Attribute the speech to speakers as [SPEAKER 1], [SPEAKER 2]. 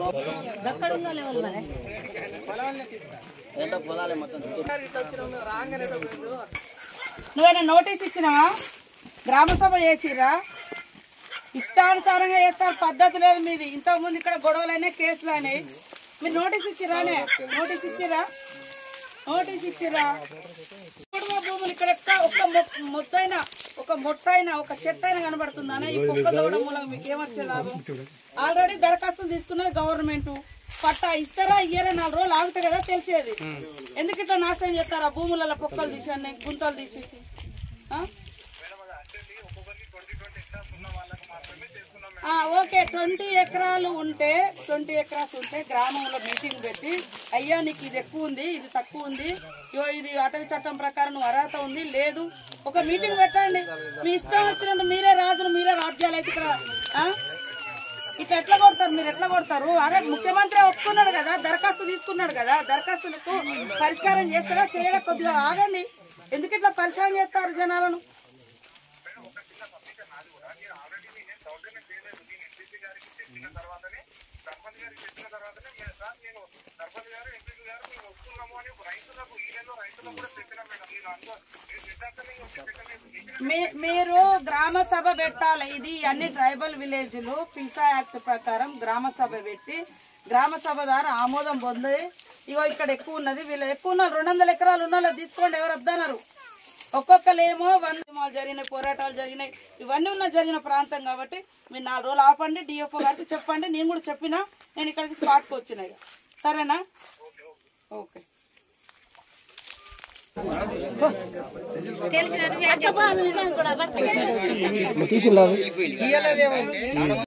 [SPEAKER 1] నువ్వేనా నోటీస్ ఇచ్చినావా? గ్రామ సభ చేసిరా? ఇష్టానుసారంగా చేస్తారు, పద్ధతి లేదు మీది. ఇంతకుముందు ఇక్కడ గొడవలైనా కేసులు అయినాయి. మీరు నోటీస్ ఇచ్చిరానే? నోటీస్ ఇచ్చిరా? కుటుంబ భూములు ఇక్కడ ఒక మొత్తైనా ఒక మొట్టైనా ఒక చెట్టు అయినా కనబడుతుందానే? ఈ కుక్కలు కూడా మూలంగా మీకు ఏమొచ్చే లాభం? ఆల్రెడీ దరఖాస్తులు తీసుకున్నది గవర్నమెంట్. పట్టా ఇస్తారా ఇయ్యారా? 4 రోజులు ఆగుతాయి కదా తెలిసేది. ఎందుకు ఇట్లా నాశనం చేస్తారా? భూములలో పొక్కలు తీసి అన్నీ గుంతలు తీసి. ఓకే, 20 ఎకరాలు ఉంటే 20 ఎకరాస్ ఉంటే గ్రామంలో మీటింగ్ పెట్టి, అయ్యా నీకు ఇది ఎక్కువ ఉంది, ఇది తక్కువ ఉంది, ఇది అటవీ చట్టం ప్రకారం నువ్వు అర్హత ఉంది లేదు, ఒక మీటింగ్ పెట్టండి. మీ ఇష్టం వచ్చినట్టు మీరే రాజులు, మీరే రాజ్యాలు అయితే ఇక్కడ ఇట్లా ఎట్లా కొడతారు? మీరు ఎట్లా కొడతారు? అరే ముఖ్యమంత్రి ఒప్పుకున్నాడు కదా, దరఖాస్తు తీసుకున్నాడు కదా, దరఖాస్తులకు పరిష్కారం చేస్తారా? చేయడం కొద్దిగా ఆగండి. ఎందుకు ఇట్లా పరిష్కారం చేస్తారు జనాలను? మీరు గ్రామ సభ పెట్టాలి. ఇది అన్ని ట్రైబల్ విలేజ్లు పిసా యాక్ట్ ప్రకారం గ్రామ సభ పెట్టి, గ్రామ సభ ద్వారా ఆమోదం పొంది, ఇగో ఇక్కడ ఎక్కువ ఉన్నది, వీళ్ళు ఎక్కువ ఉన్నారు, 200 ఎకరాలు ఉన్న తీసుకోండి, ఎవరు వద్దన్నారు. ఒక్కొక్కలేమో 100 జరిగినాయి, పోరాటాలు జరిగినాయి, ఇవన్నీ జరిగిన ప్రాంతం కాబట్టి మీరు 4 రోజులు ఆపండి. డిఎఫ్ఓ గారికి చెప్పండి. నేను కూడా చెప్పినా, నేను ఇక్కడికి స్పాట్కి వచ్చినాయి. సరేనా? ఓకే. తెలిసిన